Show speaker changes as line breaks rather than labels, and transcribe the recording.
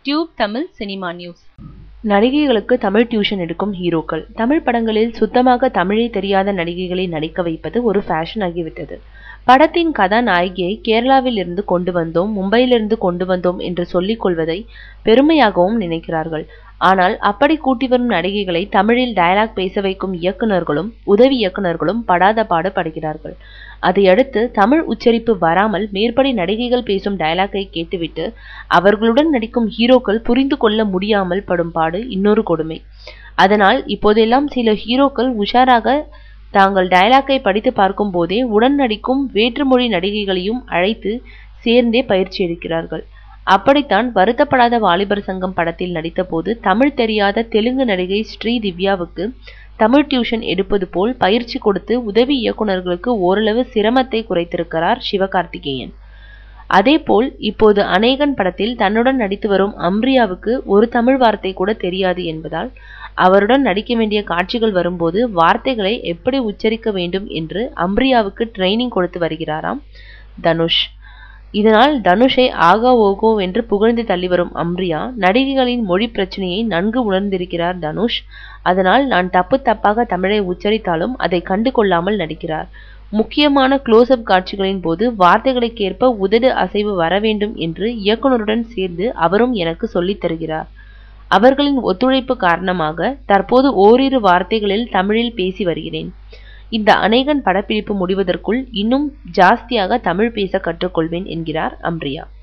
Tube Tamil cinema news.
நடிகைகளுக்கு Tamil tuition எடுக்கும் ஹீரோக்கள். தமிழ் படங்களில் சுத்தமாக தமிழே தெரியாத நடிகைகளை நடிக்க வைப்பது ஒரு ஃபேஷன் ஆகிவிட்டது. படத்தின் கதாநாயகியை கேரளாவில் இருந்து கொண்டு வந்தோம், மும்பையிலிருந்து கொண்டு வந்தோம் என்று சொல்லிக் கொள்வதை பெருமையாகவும் நினைக்கிறார்கள். ஆனால் அப்படி கூட்டி வரும் நடிகைகளை தமிழில் டயலாக் பேச வைக்கும் இயக்குநர்களும் உதவி இயக்குநர்களும் படாத பாடு படுகிறார்கள். அதையடுத்து தமிழ் உச்சரிப்பு வராமல் மேற்படி நடிகைகள் பேசும் டயலாக்கை கேட்டுவிட்டு அவர்களுடன் நடிக்கும் ஹீரோக்கள் புரிந்து கொள்ள முடியாமல் படும் பாடு இன்னொரு கொடுமை. அதனால் இப்போதெல்லாம் சில ஹீரோக்கள் உஷாராக தாங்கள் டயலாக்கை படித்து பார்க்கும் போதே உடன் நடிக்கும் வேற்றுமொழி நடிகைகளையும் அழைத்து சேர்ந்தே பயிற்சி எடுக்கிறார்கள். அப்படித்தான் வருத்தப்படாத வாலிபர் சங்கம் படத்தில் நடித்த போது தமிழ் தெரியாத தெலுங்கு நடிகை ஸ்ரீ திவ்யாவுக்கு தமிழ் டியூஷன் எடுப்பது போல் பயிற்சி கொடுத்து உதவி இயக்குநர்களுக்கு ஓரளவு சிரமத்தை குறைத்திருக்கிறார் சிவகார்த்திகேயன். அதேபோல் இப்போது அநேகன் படத்தில் தன்னுடன் நடித்து வரும் அம்ரியாவுக்கு ஒரு தமிழ் வார்த்தை கூட தெரியாது என்பதால் அவருடன் நடிக்க வேண்டிய காட்சிகள் வரும்போது வார்த்தைகளை எப்படி உச்சரிக்க வேண்டும் என்று அம்ரியாவுக்கு ட்ரைனிங் கொடுத்து வருகிறாராம் தனுஷ். இதனால் தனுஷை ஆகா ஓகோ என்று புகழ்ந்து தள்ளி வரும் அம்ரியா நடிகைகளின் மொழி பிரச்சனையை நன்கு உணர்ந்திருக்கிறார் தனுஷ். அதனால் நான் தப்பாக தமிழை உச்சரித்தாலும் அதை கண்டு கொள்ளாமல் நடிக்கிறார். முக்கியமான க்ளோஸ்அப் காட்சிகளின் போது வார்த்தைகளுக்கேற்ப உதடு அசைவு வர வேண்டும் என்று இயக்குனருடன் சேர்ந்து அவரும் எனக்கு சொல்லித் தருகிறார். அவர்களின் ஒத்துழைப்பு காரணமாக தற்போது ஓரிரு வார்த்தைகளில் தமிழில் பேசி வருகிறேன். இந்த அநேகன் படப்பிடிப்பு முடிவதற்குள் இன்னும் ஜாஸ்தியாக தமிழ் பேச கற்றுக்கொள்வேன் என்கிறார் அம்ரியா.